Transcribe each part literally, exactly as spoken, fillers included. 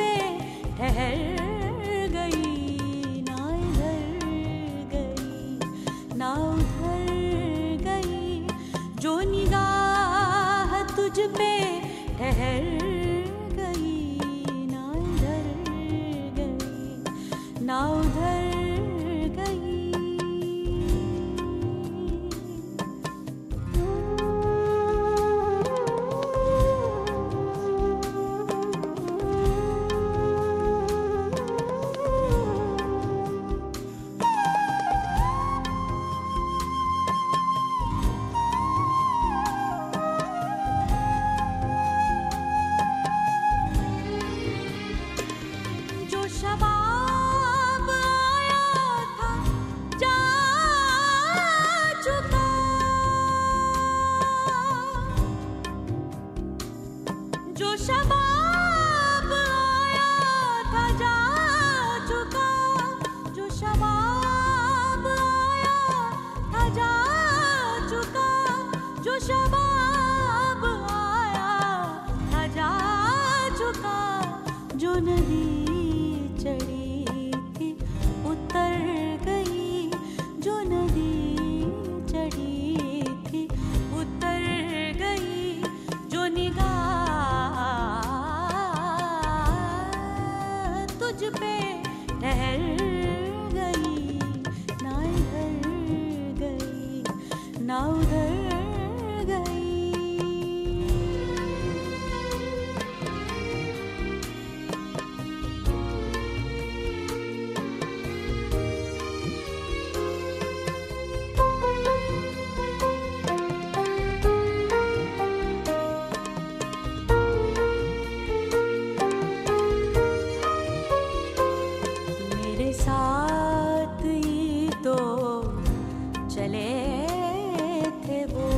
पे ठहर गई, ना इधर गई ना उधर गई, जो निगाह तुझ पे ठहर गई, ना इधर गई ना उधर गई। शबाब आया था जा चुका, जो शबाब आया था जा चुका, जो शबाब आया था जा चुका, जो शबाब आया था जा चुका, जो नदी चढ़ी थी उतर गई, जो नदी चढ़ी थी उतर गई, जो निगाह तुझ पे ठहर गई, ना इधर गई ना उधर गई। मेरे साथ ही तो चले थे वो,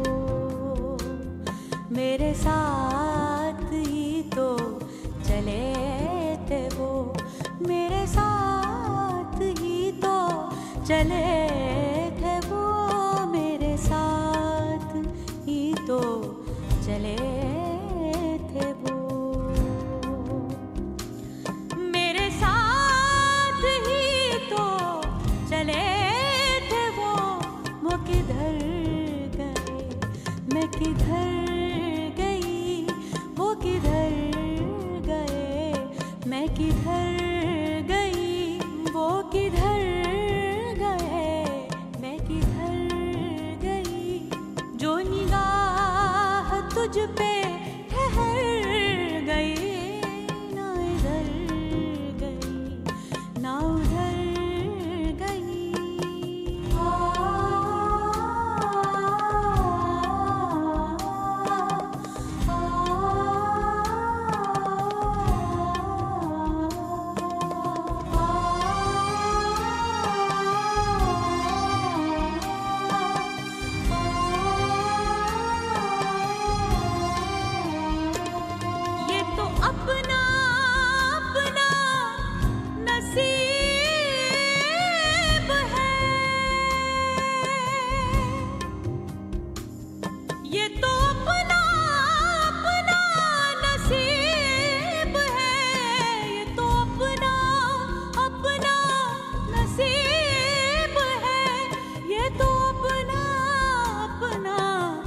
मेरे साथ ही तो चले थे वो, मेरे साथ ही तो चले थे वो, मेरे साथ ही तो चले थे वो, मेरे साथ ही तो चले थे वो, वो किधर गए मैं किधर गई, वो किधर गए मैं किधर गई, वो किधर गए मैं किधर गई, जो निगाह तुझ पे ठहर गई, ना इधर गई ना उधर गई। ये तो अपना अपना नसीब है, ये तो अपना अपना नसीब है, ये तो अपना अपना नसीब है, ये तो अपना अपना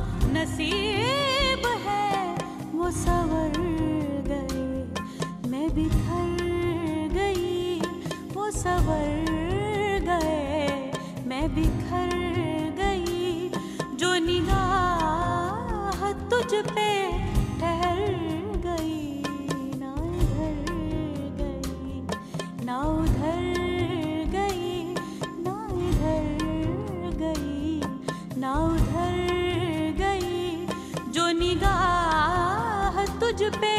नसीब है, वो सवर गए मैं बिखर गई, वो सवर गए मैं बिखर गई, जो निगाह तुझ पे ठहर गई, ना इधर गई ना उधर गई, ना इधर गई ना उधर गई, जो निगाह तुझ पे